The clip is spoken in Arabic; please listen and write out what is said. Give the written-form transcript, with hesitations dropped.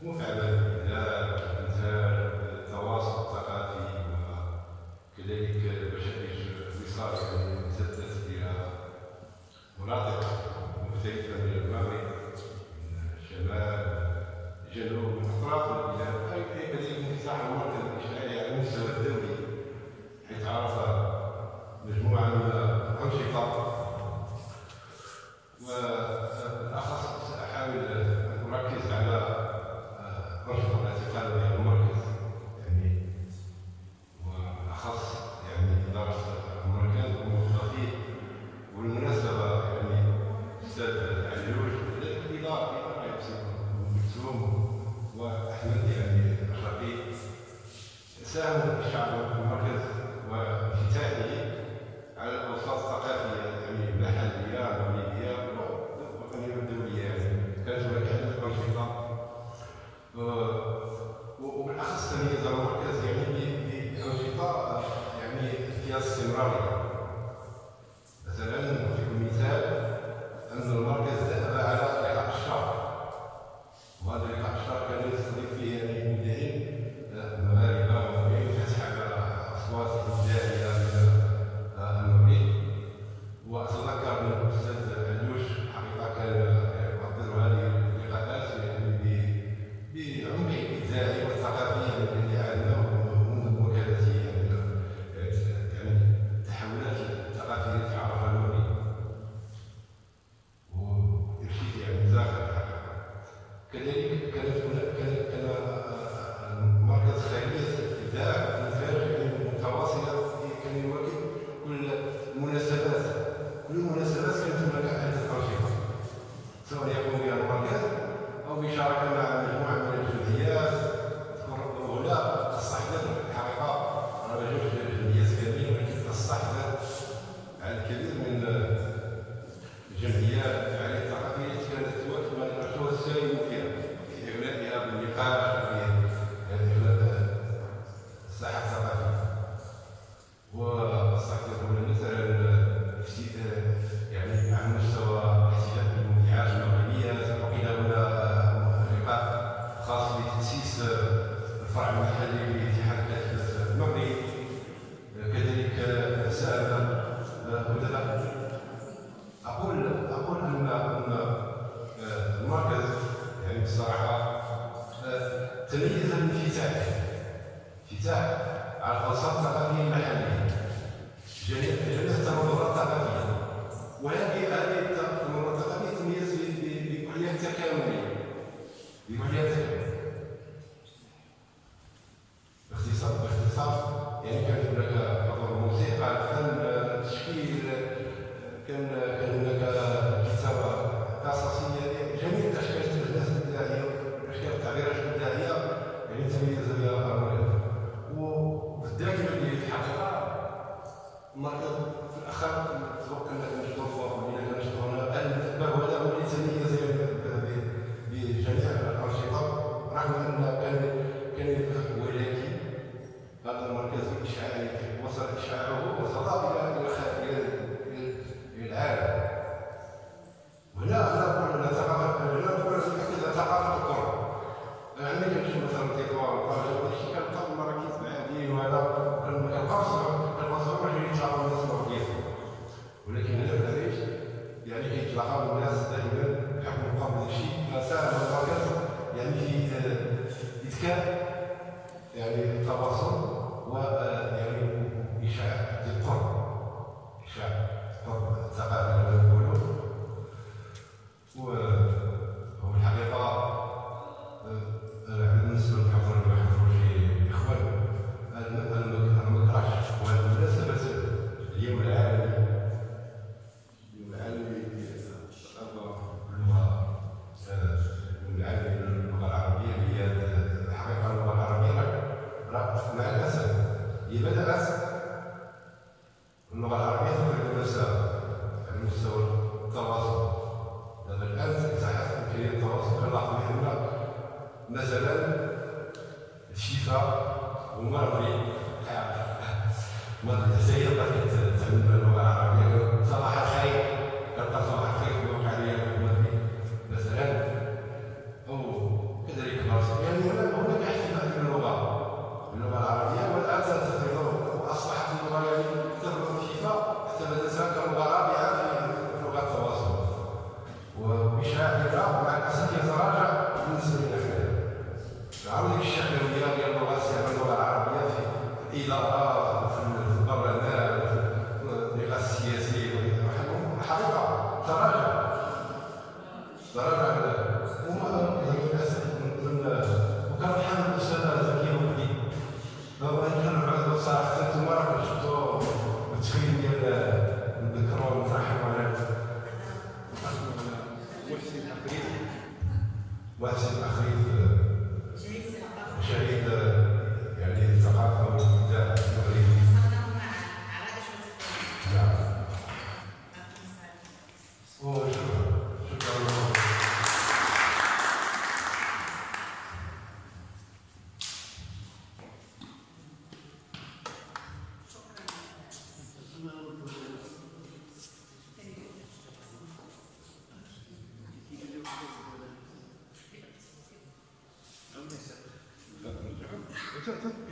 مفعلة بالإبداع والإنتاج والتواصل الثقافي، وكذلك برشاش وصال يعني المسدس ديالها مناطق مختلفة من المغرب، من الشمال الجنوب من أطراف البلاد، كذلك انفتاح المركز الإشعاعي على المستوى الدولي، حيث عرف مجموعة من الأنشطة. وبالأخص سأحاول أن أركز على أنشطة التي قام بها المركز، يعني وبالأخص يعني إدارة المركز وموظفيه. وبالمناسبة يعني الأستاذ علوش وكذلك الإدارة كلثوم وأحمد يعني الرقيق ساهموا في إشعاع المركز وانفتاحه على الأوساط الثقافية يعني المحلية والمغربية والوطنية والدولية. يعني كانت هناك عدة أنشطة، وبالأخص تميز المركز يعني بأنشطة يعني فيها استمرارية. مثلا نعطيكم مثال أن المركز ذهب على لقاء الشهر، وهذا لقاء الشهر كان يستضيف فيه يعني مبدعين مغاربة ويفتح على أصوات إبداعية من المغرب. وأتذكر أن الأستاذ علوش حقيقة كان يقدر هذه اللقاءات يعني بعمق الإبداعي والثقافي الذي عاناه منذ وكالته، يعني التحولات الثقافية التي عرفها المغرب وإرشيد يعني زاخر. كذلك كان مركز خيرية الإبداع والإنتاج يعني متواصلة، كان يواكب كل المناسبات. كانت هناك عدة أنشطة سواء يقوم بها المركز أو بشراكة مع مجموعة من الجمعيات. هنا الصحفة الحقيقة أنا ما جوش جمعيات كاملين، ولكن الصحفة على الكثير من الجمعيات الفعاليات الثقافية التي كانت تواكب هذه الأنشطة وتساهم فيها في إعلائها بالنقاش وفي إعلاء الساحة الثقافية. والصحفة هنا مثلا يعني على مستوى الاحتفال بالمذيعات المغربية، عقد هنا لقاء خاص بتأسيس الفرع المحلي لاتحاد كاتبة المغرب. كذلك ساهم أقول أن المركز يعني بصراحة تميز بالانفتاح على الأوساط الثقافية المحلية، جميع التنظيرات الثقافية. وهذه التنظيرات الثقافية تميز بكلية تكاملية، باختصار يعني كانت هناك حضور الموسيقى، الفن، التشكيل، كان هناك كتابة قصصية، جميع الأشكال الإبداعية والأشكال التعبيرات الإبداعية يعني تميز بها المركز. وبالذات اللي في الحقيقة المركز في الأخر توقع أن نشوفوا ولينا كنشوفوا هنا الباب هذا هو اللي تميز بجميع الأنشطة، رغم أن كان يدخل ولكن هذا المركز الإشعاعي وصل إشعاعه إلى العالم. وهنا نقول أن ثقافة القرى. عندنا كنشوف مثلا تيطوان وطنجة وداكشي كنلقاو المراكز معادين وهذا كنلقاو صعوبة باش يتلاقاو الناس المغربيين، ولكن هنا في العريش يعني كيتلاقاو الناس دائما بحكم القرب داكشي. فساهم المركز يعني في إذكاء يعني التواصل ويعني إشعاع القرب الثقافي كما نقولوا. والحقيقة بالنسبة للحضور اللي حضروا شي إخوان، أنا ما كرهتش وهذه المناسبة اليوم العالمي للثقافة واللغة، اليوم العالمي للغة العربية. هي الحقيقة اللغة العربية راه مع الأسف هي بدأت اللغة العربية تفرض نفسها على مستوى التواصل. دابا الآن اتاحت إمكانية التواصل كنلاحظ هنا مثلا الشفاء والمغرب هي بقات تعلم اللغة العربية. صباح الخير كنلقى صباح الخير في الواقع ديال المغرب مثلا، أو كذلك عاود الشعبويه ديال اللغه الساميه اللغه العربيه في الادارات وفي البرلمان وفي اللغه السياسيه الحقيقه تراجع وما للاسف وكان محمد الاستاذ زكي وحدي بابا كنعود صراحه انتم راكم شفتوا التخيل ديال الذكرى نتاع الحيوانات محسن عفريت شهيد يعني الثقافه والابداع المغربي. نعم. شكرا لكم. Good.